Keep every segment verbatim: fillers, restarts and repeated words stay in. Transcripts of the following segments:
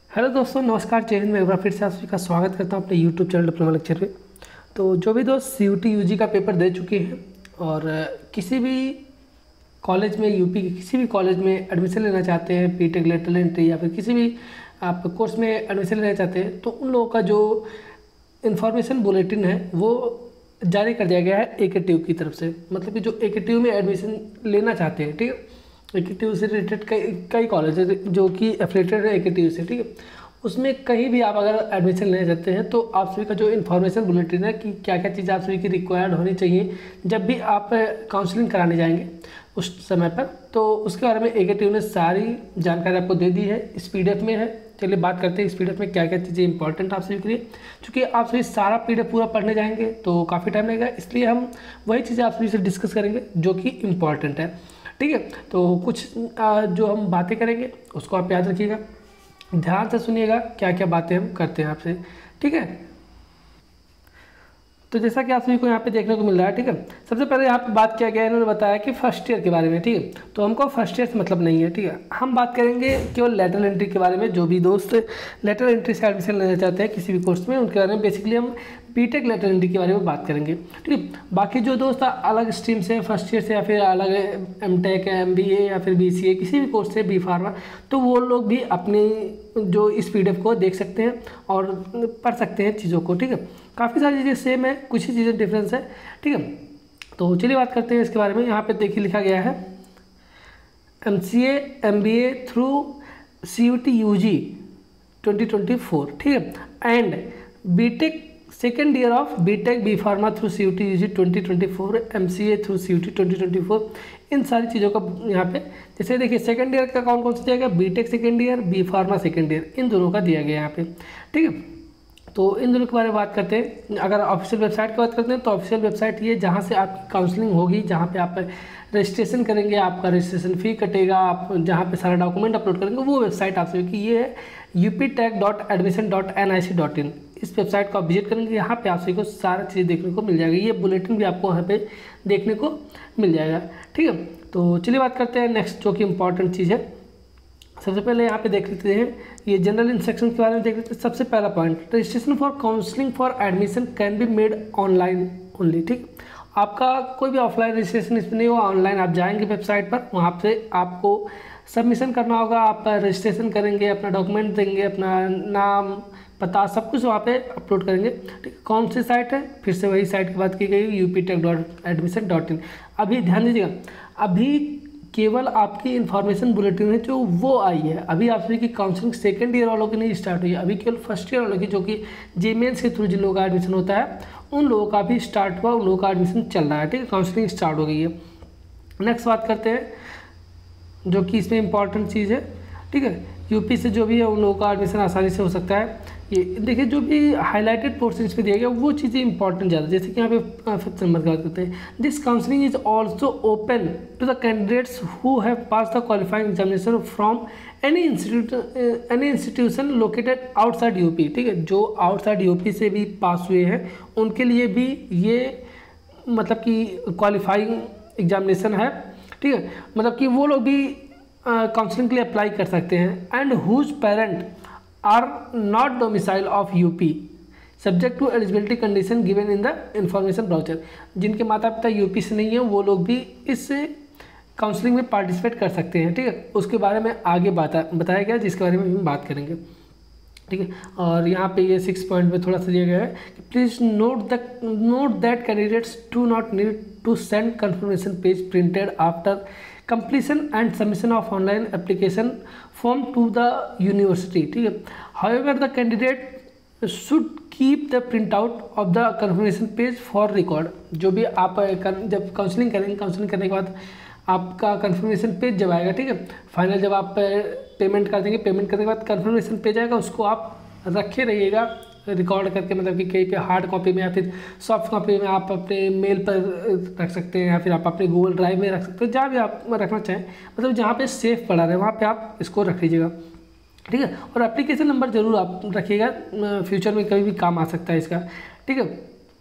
Hello दोस्तों, नमस्कार। जय हिंद। मैं एक बार फिर से आप सभी का स्वागत करता हूं अपने यूट्यूब चैनल डिप्लोमा लेक्चर पे। तो जो भी दोस्त C U T U G का पेपर दे चुके हैं और किसी भी कॉलेज में, यूपी के किसी भी कॉलेज में एडमिशन लेना चाहते हैं, बीटेक, लेटरल एंट्री या फिर किसी भी आप कोर्स में एडमिशन लेना चाहते हैं, तो उन लोगों का जो इन्फॉर्मेशन बुलेटिन है वो जारी कर दिया गया है ए के टी यू की तरफ से। मतलब कि जो ए के टी यू में एडमिशन लेना चाहते हैं, ठीक है, ए के टी यू से रिलेटेड कई कई कॉलेज है जो कि एफिलेटेड है ए के टी यू से, ठीक है। उसमें कहीं भी आप अगर एडमिशन लेना चाहते हैं तो आप सभी का जो इन्फॉर्मेशन बुलेटिन है कि क्या क्या चीज़ें आप सभी की रिक्वायर्ड होनी चाहिए जब भी आप काउंसलिंग कराने जाएंगे उस समय पर, तो उसके बारे में ए के टी यू ने सारी जानकारी आपको दे दी है। इस पी डी एफ में है। चलिए बात करते हैं इस पी डी एफ में क्या क्या चीज़ें इंपॉर्टेंट आप सभी के लिए। चूँकि आप सभी सारा पी डी एफ पूरा पढ़ने जाएंगे तो काफ़ी टाइम लगेगा, इसलिए हम वही चीज़ें आप सभी से डिस्कस करेंगे जो कि इम्पॉर्टेंट है, ठीक है। तो कुछ जो हम बातें करेंगे उसको आप याद रखिएगा, ध्यान से सुनिएगा क्या क्या बातें हम करते हैं आपसे, ठीक है। तो जैसा कि आप सभी को यहाँ पे देखने को मिल रहा है, ठीक है। सबसे पहले यहाँ पे बात किया गया है, इन्होंने बताया कि फर्स्ट ईयर के बारे में, ठीक है। तो हमको फर्स्ट ईयर से मतलब नहीं है, ठीक है। हम बात करेंगे केवल लेटरल एंट्री के बारे में। जो भी दोस्त लेटरल एंट्री से एडमिशन लेना चाहते हैं किसी भी कोर्स में, उनके बारे में बेसिकली हम बीटेक लेटरल एंट्री के बारे में बात करेंगे, ठीक है। बाकी जो दोस्त अलग स्ट्रीम से, फर्स्ट ईयर से या फिर अलग M tech, M B A या फिर बी सी ए, किसी भी कोर्स से, बी फार्मा, तो वो लोग भी अपनी जो इस पी डी एफ को देख सकते हैं और पढ़ सकते हैं चीज़ों को, ठीक है। काफ़ी सारी चीज़ें सेम है, कुछ ही चीज़ें डिफरेंस है, ठीक है। तो चलिए बात करते हैं इसके बारे में। यहाँ पे देखिए लिखा गया है M C A M B A through C U T U G twenty twenty four, ठीक है। And B tech second year of B tech B pharma through C U T U G twenty twenty four, M C A through C U T twenty twenty four, इन सारी चीज़ों का यहाँ पे जैसे देखिए सेकेंड ईयर का कौन कौन सा दिया गया, B tech second year, B pharma second year, इन दोनों का दिया गया यहाँ पे, ठीक है। तो इन दोनों के बारे में बात करते हैं। अगर ऑफिशियल वेबसाइट की बात करते हैं तो ऑफिशियल वेबसाइट ये जहाँ से आपकी काउंसलिंग होगी, जहाँ पे आप रजिस्ट्रेशन करेंगे, आपका रजिस्ट्रेशन फ़ी कटेगा, आप जहाँ पे सारा डॉक्यूमेंट अपलोड करेंगे, वो वेबसाइट आप सभी की ये है U P tech dot admission dot N I C dot in. इस वेबसाइट को आप विजिट करेंगे, यहाँ पे आप सभी को सारा चीज़ देखने को मिल जाएगा। ये बुलेटिन भी आपको यहाँ पे देखने को मिल जाएगा, ठीक है। तो चलिए बात करते हैं नेक्स्ट जो कि इम्पॉर्टेंट चीज़ है। सबसे पहले यहाँ पे देख लेते हैं ये जनरल इंस्ट्रक्शन के बारे में देख लेते हैं। सबसे पहला point, registration for counselling for admission can be made online only, ठीक। आपका कोई भी ऑफलाइन रजिस्ट्रेशन इसमें नहीं होगा, ऑनलाइन आप जाएंगे वेबसाइट पर, वहाँ से आपको सबमिशन करना होगा, आप रजिस्ट्रेशन करेंगे, अपना डॉक्यूमेंट देंगे, अपना नाम, पता, सब कुछ वहाँ पे अपलोड करेंगे, ठीक। कौन सी साइट है, फिर से वही साइट की बात की गई, U P tech dot admission dot in. अभी ध्यान दीजिएगा, अभी केवल आपकी इन्फॉर्मेशन बुलेटिन है जो वो आई है। अभी आप सभी की काउंसलिंग सेकंड ईयर वालों की नहीं स्टार्ट हुई है, अभी केवल फर्स्ट ईयर वालों की, जो कि जे मेंस के थ्रू जिन लोगों का एडमिशन होता है उन लोगों का भी स्टार्ट हुआ, उन लोगों का एडमिशन चल रहा है, ठीक है। काउंसलिंग स्टार्ट हो गई है। नेक्स्ट बात करते हैं जो कि इसमें इंपॉर्टेंट चीज़ है, ठीक है। यूपी से जो भी है उन लोगों का एडमिशन आसानी से हो सकता है। ये देखिए जो भी हाईलाइटेड पोर्शन पे दिया गया वो चीज़ें इंपॉर्टेंट ज़्यादा, जैसे कि यहाँ पे फिफ्थ नंबर की बात करते हैं, this counselling is also open to the candidates who have pass the qualifying examination from any institute any institution located outside UP, ठीक है। जो आउटसाइड यूपी से भी पास हुए हैं उनके लिए भी ये मतलब कि क्वालिफाइंग एग्जामिनेशन है, ठीक है। मतलब कि वो लोग भी काउंसलिंग के लिए अप्लाई कर सकते हैं। And whose parent are not domicile of UP subject to eligibility condition given in the information brochure. जिनके माता पिता यूपी से नहीं है वो लोग भी इस काउंसलिंग में पार्टिसिपेट कर सकते हैं, ठीक है। उसके बारे में आगे बता बताया गया जिसके बारे में हम बात करेंगे, ठीक है। और यहाँ पे ये सिक्स पॉइंट में थोड़ा सा दिया गया है कि please note the note that candidates do not need to send confirmation page printed after completion and submission of online application form to the university, ठीक है। However, the candidate should keep the printout of the confirmation page for record। जो भी आप जब counselling करेंगे, counselling करने के बाद आपका कन्फर्मेशन पेज जब आएगा, ठीक है, फाइनल जब आप पेमेंट कर देंगे, पेमेंट करने के बाद कन्फर्मेशन पेज आएगा, उसको आप रखे रहिएगा रिकॉर्ड करके, मतलब कि कहीं पे हार्ड कॉपी में या फिर सॉफ्ट कॉपी में आप अपने मेल पर रख सकते हैं या फिर आप अपने गूगल ड्राइव में रख सकते हैं, जहाँ भी आप रखना चाहें, मतलब जहाँ पे सेफ पड़ा रहे वहाँ पे आप इसको रख लीजिएगा, ठीक है। और एप्लीकेशन नंबर जरूर आप रखिएगा, फ्यूचर में कभी भी काम आ सकता है इसका, ठीक है।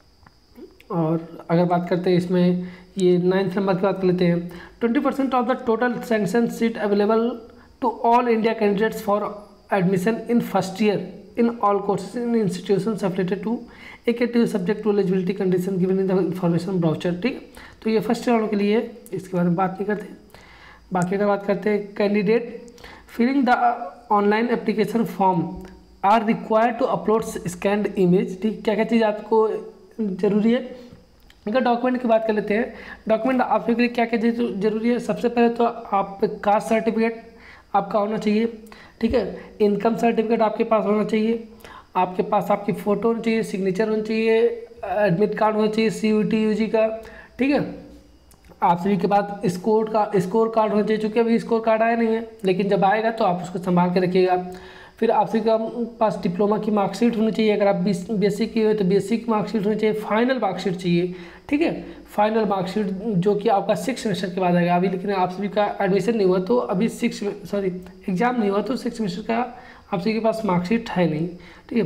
और अगर बात करते हैं इसमें ये नाइन्थ नंबर की बात कर लेते हैं। Twenty percent of the total sanction seat available to all India candidates for admission in first year in all courses in institutions affiliated to A K T U subject to eligibility condition given in the information brochure। ठीक है, तो ये first year वालों के लिए, इसके बारे में बात नहीं करते। बाकी अगर बात करते हैं, candidate filling the online application form are required to upload scanned image. ठीक, क्या क्या चीज़ आपको जरूरी है। अगर डॉक्यूमेंट की बात कर लेते हैं, डॉक्यूमेंट आपके लिए क्या क्या जरूरी है। सबसे पहले तो आप कास्ट सर्टिफिकेट आपका होना चाहिए। ठीक है, इनकम सर्टिफिकेट आपके पास होना चाहिए, आपके पास आपकी फ़ोटो होनी चाहिए, सिग्नेचर होनी चाहिए, एडमिट कार्ड होना चाहिए C U T U G का। ठीक है, आप सभी के बाद स्कोर का स्कोर कार्ड होना चाहिए, चूँकि अभी स्कोर कार्ड आया नहीं है, लेकिन जब आएगा तो आप उसको संभाल के रखिएगा। फिर आप सभी के पास डिप्लोमा की मार्कशीट होनी चाहिए, अगर आप बी एस सी की हो तो बी एस सी की मार्कशीट होनी चाहिए, फाइनल मार्कशीट चाहिए। ठीक है, फाइनल मार्कशीट जो कि आपका सिक्स सेमेस्टर के बाद आएगा अभी, लेकिन आप सभी का एडमिशन नहीं हुआ तो अभी सिक्स सॉरी एग्जाम नहीं हुआ तो सिक्स सेमेस्टर का आप सभी के पास मार्कशीट है नहीं। ठीक है,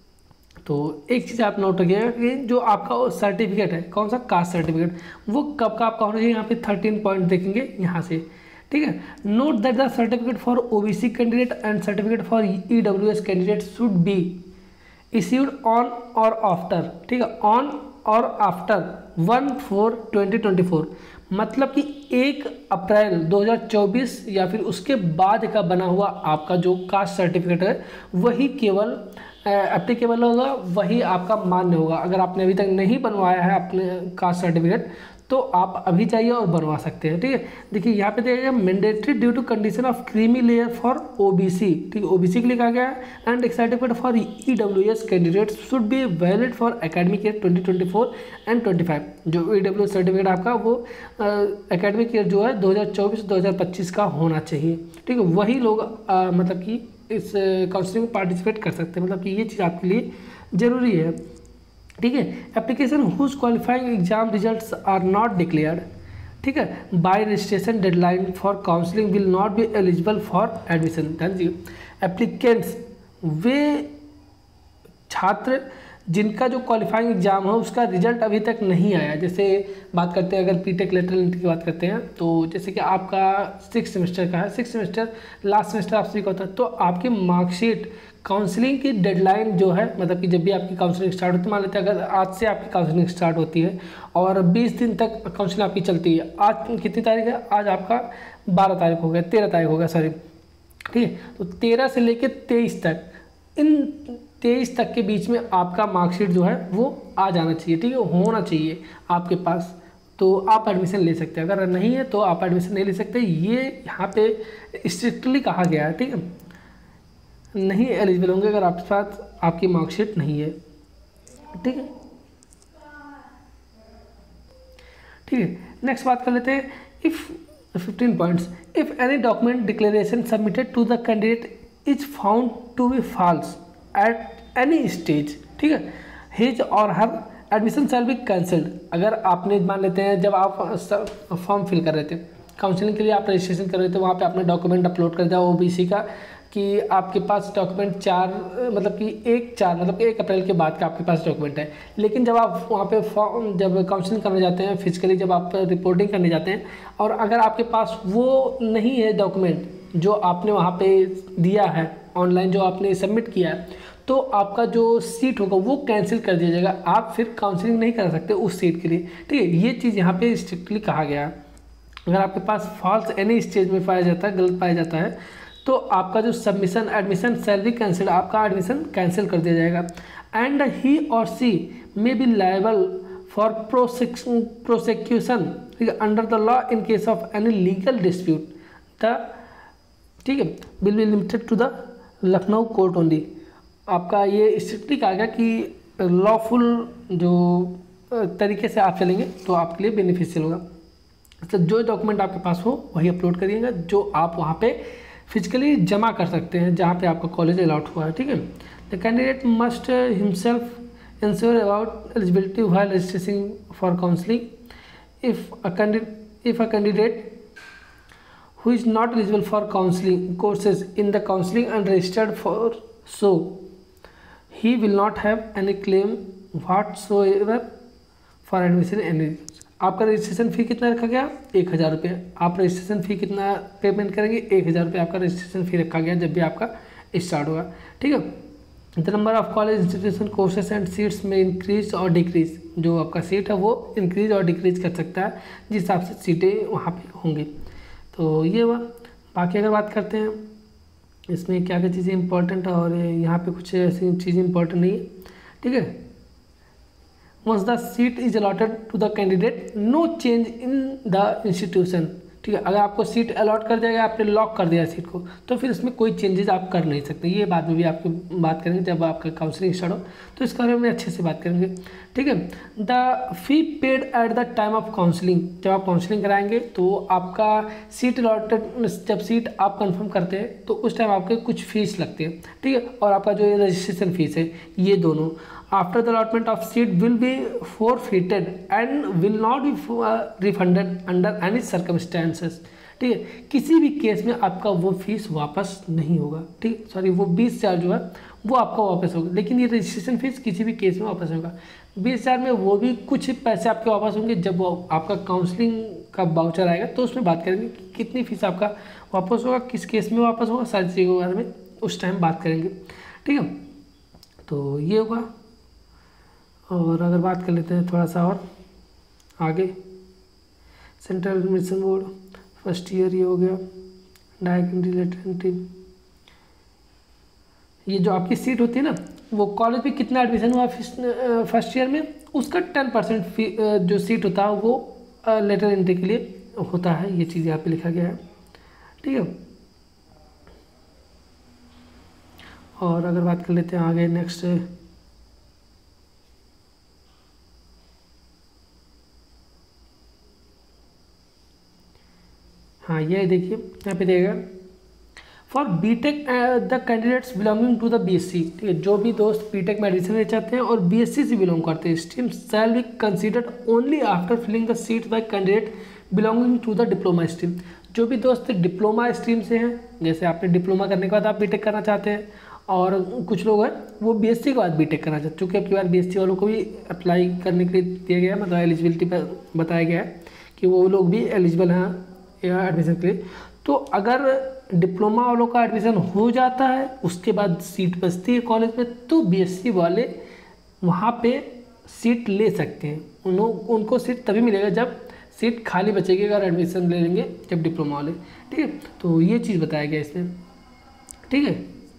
तो एक चीज़ आप नोट रखिएगा कि जो आपका सर्टिफिकेट है, कौन सा कास्ट सर्टिफिकेट, वो कब का आपका होना चाहिए। यहाँ पे थर्टीन पॉइंट देखेंगे यहाँ से। ठीक है, note that the certificate for OBC candidate and certificate for EWS candidate should be issued on or after. ठीक है, on or after one four twenty twenty four, मतलब कि एक अप्रैल दो हज़ार चौबीस या फिर उसके बाद का बना हुआ आपका जो कास्ट सर्टिफिकेट है वही केवल एप्लीकेबल होगा, वही आपका मान्य होगा। अगर आपने अभी तक नहीं बनवाया है अपने कास्ट सर्टिफिकेट तो आप अभी जाइए और बनवा सकते हैं। ठीक है, देखिए यहाँ पे देखिएगा mandatory due to condition of creamy layer for OBC. ठीक है, ओबीसी के लिए कहा गया है। एंड एक certificate for EWS candidate should be valid for academic year twenty twenty four and twenty five. जो ईडब्ल्यूएस सर्टिफिकेट आपका वो एकेडमिक ईयर जो है दो हज़ार चौबीस दो हज़ार पच्चीस का होना चाहिए। ठीक है, वही लोग आ, मतलब कि इस काउंसलिंग में पार्टिसिपेट कर सकते हैं, मतलब कि ये चीज़ आपके लिए ज़रूरी है। ठीक है, application whose qualifying exam results are not declared. ठीक है, by registration deadline for counselling will not be eligible for admission. ध्यान दीजिए, एप्लीकेंट्स वे छात्र जिनका जो क्वालिफाइंग एग्जाम है उसका रिजल्ट अभी तक नहीं आया। जैसे बात करते हैं, अगर बीटेक लेटरल एंट्री की बात करते हैं तो जैसे कि आपका सिक्स सेमेस्टर का है, सिक्स सेमेस्टर लास्ट सेमेस्टर आप सभी का होता है, तो आपकी मार्कशीट काउंसलिंग की डेडलाइन जो है, मतलब कि जब भी आपकी काउंसलिंग स्टार्ट होती है, मान लेते हैं अगर आज से आपकी काउंसलिंग स्टार्ट होती है और बीस दिन तक काउंसलिंग आपकी चलती है। आज कितनी तारीख है, आज आपका बारह तारीख हो गया, तेरह तारीख हो गया सॉरी। ठीक है, तो तेरह से लेकर तेईस तक, इन तेईस तक के बीच में आपका मार्कशीट जो है वो आ जाना चाहिए। ठीक है, होना चाहिए आपके पास, तो आप एडमिशन ले सकते हैं। अगर नहीं है तो आप एडमिशन नहीं ले सकते, ये यहाँ पे स्ट्रिक्टली कहा गया है। ठीक है, नहीं एलिजिबल होंगे अगर आपके पास आपकी मार्कशीट नहीं है। ठीक है, ठीक है, नेक्स्ट बात कर लेते हैं। If fifteen points, if any document declaration submitted to the candidate is found to be false at any stage. ठीक है, his or her admission shall be cancelled. अगर आपने मान लेते हैं जब आप फॉर्म फिल कर रहे थे काउंसलिंग के लिए, आप रजिस्ट्रेशन कर रहे थे, वहाँ पे आपने डॉक्यूमेंट अपलोड कर दिया ओबीसी का कि आपके पास डॉक्यूमेंट चार मतलब कि एक चार मतलब कि एक अप्रैल के बाद का आपके पास डॉक्यूमेंट है। लेकिन जब आप वहाँ पे फॉर्म जब काउंसलिंग करने जाते हैं फिजिकली, जब आप रिपोर्टिंग करने जाते हैं और अगर आपके पास वो नहीं है डॉक्यूमेंट जो आपने वहाँ पे दिया है ऑनलाइन, जो आपने सबमिट किया है, तो आपका जो सीट होगा वो कैंसिल कर दिया जाएगा। आप फिर काउंसलिंग नहीं कर सकते उस सीट के लिए। ठीक है, ये चीज़ यहाँ पे स्ट्रिक्टली कहा गया है। अगर आपके पास फॉल्स एनी स्टेज में पाया जाता है, गलत पाया जाता है, तो आपका जो सबमिशन एडमिशन सैलरी कैंसिल, आपका एडमिशन कैंसिल कर दिया जाएगा। And he or she may be liable for prosecution under the law in case of any legal dispute the, ठीक है, will be limited to the Lucknow court only. आपका ये strictly कहा गया कि लॉफुल जो तरीके से आप चलेंगे तो आपके लिए बेनिफिशियल होगा। तो जो डॉक्यूमेंट आपके पास हो वही अपलोड करिएगा जो आप वहाँ पे फिजिकली जमा कर सकते हैं जहाँ पे आपका कॉलेज अलॉट हुआ है। ठीक है, the candidate must himself ensure about eligibility while registration for counselling. If a candidate if a candidate who is not eligible for counseling courses in the counseling and registered for so he will not have any claim whatsoever for admission any। आपका registration fee कितना रखा गया, एक हज़ार रुपये। आप registration fee कितना payment करेंगे, एक हज़ार रुपये आपका रजिस्ट्रेशन फ़ी रखा गया जब भी आपका स्टार्ट होगा। ठीक है। The number of college institution courses and seats में इंक्रीज और डिक्रीज, जो आपका सीट है वो इंक्रीज और डिक्रीज कर सकता है जिस हिसाब से सीटें वहाँ पे होंगी। तो ये हुआ। बाकी अगर बात करते हैं इसमें क्या क्या चीज़ें इंपॉर्टेंट, और यहाँ पे कुछ ऐसी चीज़ें इंपॉर्टेंट नहीं है। ठीक है। Once the seat is allotted to the candidate no change in the institution. ठीक है। अगर आपको सीट अलॉट कर दिया गया, आपने लॉक कर दिया सीट को, तो फिर इसमें कोई चेंजेस आप कर नहीं सकते। ये बाद में भी आपकी बात करेंगे जब आपका काउंसलिंग स्टार्ट हो, तो इसके बारे में अच्छे से बात करेंगे। ठीक है। The fee paid at the time of counselling, जब आप काउंसलिंग कराएंगे तो आपका सीट अलॉटेड, जब सीट आप कंफर्म करते हैं तो उस टाइम आपके कुछ फीस लगती है। ठीक है। और आपका जो रजिस्ट्रेशन फीस है, ये दोनों after the allotment of seat will be forfeited and will not be refunded under any circumstances. ठीक है। किसी भी केस में आपका वो फीस वापस नहीं होगा। ठीक है। सॉरी, वो बीस हज़ार जो है वो आपका वापस होगा, लेकिन ये रजिस्ट्रेशन फीस किसी भी केस में वापस होगा। बीस हज़ार में वो भी कुछ पैसे आपके वापस होंगे जब वो आपका काउंसलिंग का बाउचर आएगा, तो उसमें बात करेंगे कि कितनी फीस आपका वापस होगा, किस केस में वापस होगा, सारी चीज़ों के बारे में उस टाइम बात करेंगे। ठीक है। तो ये होगा। और अगर बात कर लेते हैं थोड़ा सा और आगे, central admission board first year ये हो गया, डायरेक्ट रिलेटेड, ये जो आपकी सीट होती है ना, वो कॉलेज में कितना एडमिशन हुआ फर्स्ट ईयर में, उसका टेन परसेंट जो सीट होता है वो लेटर एंट्री के लिए होता है। ये चीज़ यहाँ पे लिखा गया है। ठीक है। और अगर बात कर लेते हैं आगे नेक्स्ट, हाँ ये देखिए यहाँ पे देगा for B tech the candidates belonging to the BSc. ठीक है। जो भी दोस्त बीटेक में एडमिशन ले चाहते हैं और बीएससी से बिलोंग करते हैं, stream shall be considered only after filling the seat by candidate belonging to the diploma stream. जो भी दोस्त डिप्लोमा स्ट्रीम से हैं, जैसे आपने डिप्लोमा करने के बाद आप बीटेक करना चाहते हैं, और कुछ लोग हैं वो बीएससी के बाद बीटेक करना चाहते हैं, चूँकि अब की बार बीएससी वालों को भी अप्लाई करने के लिए दिया गया है, मतलब एलिजिबिलिटी पर बताया गया है कि वो लोग भी एलिजिबल हैं या एडमिशन के लिए। तो अगर डिप्लोमा वालों का एडमिशन हो जाता है, उसके बाद सीट बचती है कॉलेज में, तो बीएससी वाले वहाँ पे सीट ले सकते हैं। उन उनको सीट तभी मिलेगा जब सीट खाली बचेगी, अगर एडमिशन ले लेंगे जब डिप्लोमा वाले। ठीक है। तो ये चीज़ बताया गया इसमें। ठीक है।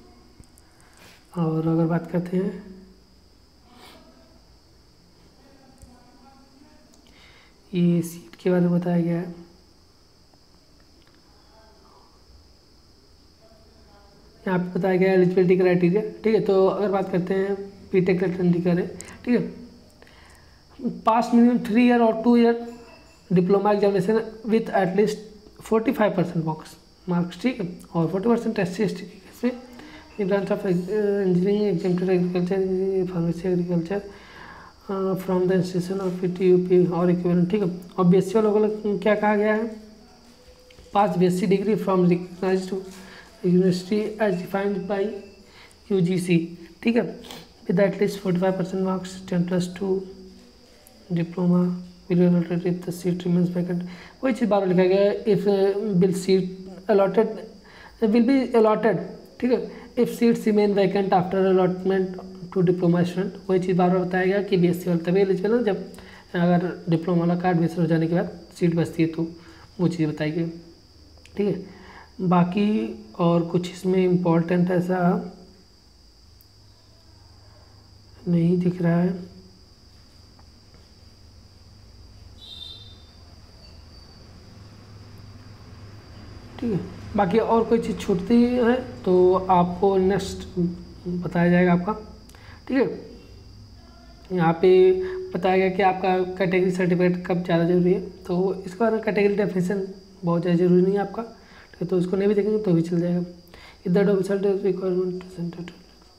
और अगर बात करते हैं ये सीट के बारे में बताया गया है, यहाँ पे बताया गया एलिजिबिलिटी क्राइटेरिया। ठीक है। तो अगर बात करते हैं बीटेक लेटर करें, ठीक है, pass minimum three year or two year diploma examination with at least forty five percent box marks. ठीक है। और forty percent S C S T के केस में in branch of engineering, exempted agriculture, pharmacy, agriculture from the institution of P U P or equivalent. ठीक है। और B S सी वालों को क्या कहा गया है, pass B S C degree from recognised university as defined by U G C. ठीक है। With at least forty five percent marks, ten plus two diploma will allotted if the seat remains vacant. वही चीज़ बार लिखा गया है, if will seat allotted will be allotted. ठीक है। If seats remain vacant after allotment to diploma student. वही चीज़ बार बार बताया गया कि बी एस सी वाले तभी एलिजिबल है जब अगर डिप्लोमा वाला का एडमिशन हो जाने के बाद सीट बचती है, तो वो चीज़ बताई गई। ठीक है। बाकी और कुछ इसमें इम्पोर्टेंट ऐसा नहीं दिख रहा है। ठीक है। बाकी और कोई चीज़ छूटती है तो आपको नेक्स्ट बताया जाएगा आपका। ठीक है। यहाँ पे बताया गया कि आपका कैटेगरी सर्टिफिकेट कब ज़्यादा ज़रूरी है, तो इसके बारे में कैटेगरी डेफिनेशन बहुत ज़्यादा ज़रूरी नहीं है आपका, तो इसको नहीं भी देखेंगे तो भी चल जाएगा। इधर रिक्वायरमेंट,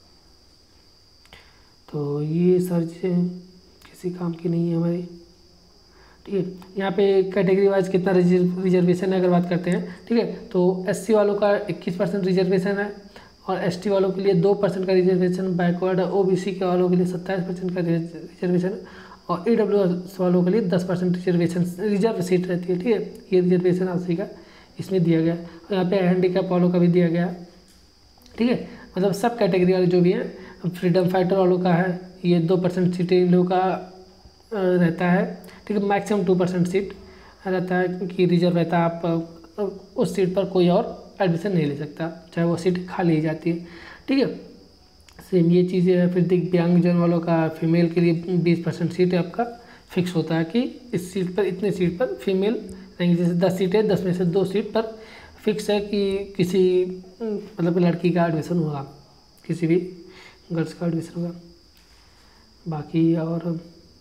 तो ये सारी चीज़ें किसी काम की नहीं है हमारी। ठीक है। यहाँ पे कैटेगरी वाइज कितना रिजर्वेशन है अगर बात करते हैं, ठीक है, तो एससी वालों का इक्कीस परसेंट रिजर्वेशन है, और एसटी वालों के लिए दो परसेंट का रिजर्वेशन, बैकवर्ड ओबीसी के वालों के लिए सत्ताईस परसेंट का रिजर्वेशन, और ईडब्ल्यूएस वालों के लिए दस परसेंट रिजर्वेशन रिजर्व सीट रहती है। ठीक है। ये रिजर्वेशन आरसी का इसमें दिया गया, और यहाँ पे हैंडीकैप वालों का भी दिया गया। ठीक है, मतलब सब कैटेगरी वाले जो भी हैं, फ्रीडम फाइटर वालों का है ये दो परसेंट सीटें इन लोगों का रहता है, ठीक है, मैक्सिमम टू परसेंट सीट रहता है कि रिजर्व रहता है, आप उस सीट पर कोई और एडमिशन नहीं ले सकता, चाहे वो सीट खाली ही जाती है, ठीक है। सेम ये चीज़ें है। फिर दिव्यांगजन वालों का फीमेल के लिए बीस परसेंट सीट है आपका फिक्स होता है कि इस सीट पर इतने सीट पर फीमेल रहेंगी, जैसे दस सीटें दस में से दो सीट पर फिक्स है कि किसी मतलब लड़की का एडमिशन होगा, किसी भी गर्ल्स का एडमिशन होगा। बाकी और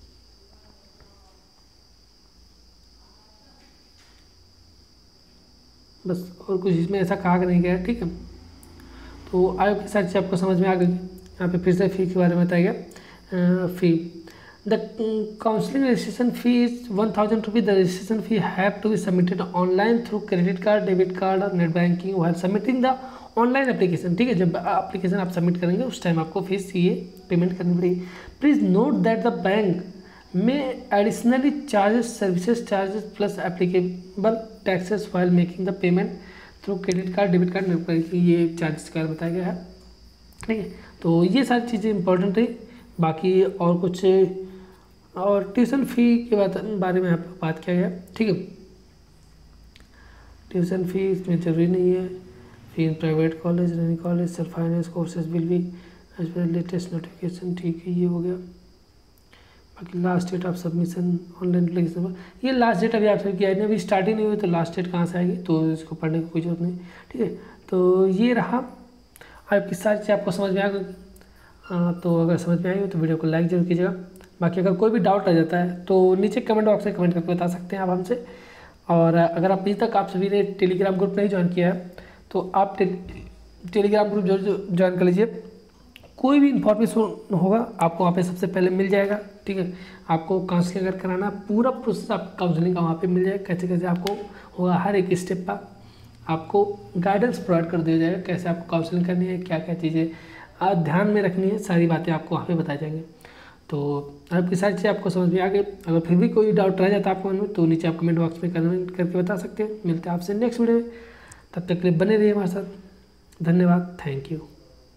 बस और कुछ इसमें ऐसा कहा नहीं गया है, ठीक है। तो आयोग की सारी चीज़ आपको समझ में आ गई। यहाँ पे फिर से फी के बारे में बताया गया। Fee the counselling registration fee is one thousand rupees. The registration fee have to be submitted online through credit card, debit card or net banking while submitting the online application, ठीक है। जब एप्लीकेशन आप submit करेंगे उस time आपको fees ये payment करनी पड़ेगी। Please note that the bank में additionally charges services charges plus applicable taxes while making the payment through credit card, debit card, net banking, ये चार्जेस का बताया गया है, ठीक है। तो ये सारी चीज़ें इंपॉर्टेंट है। बाकी और कुछ और ट्यूशन फ़ी के बारे में यहाँ पर बात किया गया, ठीक है। ट्यूशन फी इसमें जरूरी नहीं है। Fee in private college, running college, self finance courses will be as per latest notification, ठीक है, ये हो गया। बाकी last date of submission online application, ये लास्ट डेट अभी आप सबकी आई नहीं, अभी स्टार्टिंग नहीं हुई तो लास्ट डेट कहाँ से आएगी, तो इसको पढ़ने की कोई जरूरत नहीं, ठीक है। तो ये रहा आपकी सारी चीज़ आपको समझ में आ गई। हाँ, तो अगर समझ में आई हो तो वीडियो को लाइक जरूर कीजिएगा। बाकी अगर कोई भी डाउट रह जाता है तो नीचे कमेंट बॉक्स में कमेंट करके बता सकते हैं आप हमसे। और अगर आप अभी तक आप सभी ने टेलीग्राम ग्रुप नहीं ज्वाइन किया है तो आप टे, टेलीग्राम ग्रुप जो ज्वाइन कर लीजिए। कोई भी इन्फॉर्मेशन होगा आपको वहाँ पे सबसे पहले मिल जाएगा, ठीक है। आपको काउंसलिंग अगर कराना पूरा प्रोसेस आप काउंसलिंग का वहाँ पे मिल जाएगा, कैसे कैसे आपको होगा, हर एक स्टेप पर आपको गाइडेंस प्रोवाइड कर दिया जाएगा, कैसे आपको काउंसलिंग करनी है, क्या क्या चीज़ें आप ध्यान में रखनी है, सारी बातें आपको वहाँ पे बताई जाएंगी। तो आपकी सारी चीज़ें आपको समझ में आ गई। अगर फिर भी कोई डाउट रह जाता है आपको में तो नीचे आप कमेंट बॉक्स में कमेंट करके बता सकते हैं। मिलते हैं आपसे नेक्स्ट वीडियो में, तब तक के लिए बने रहिए हमारे साथ। धन्यवाद, थैंक यू।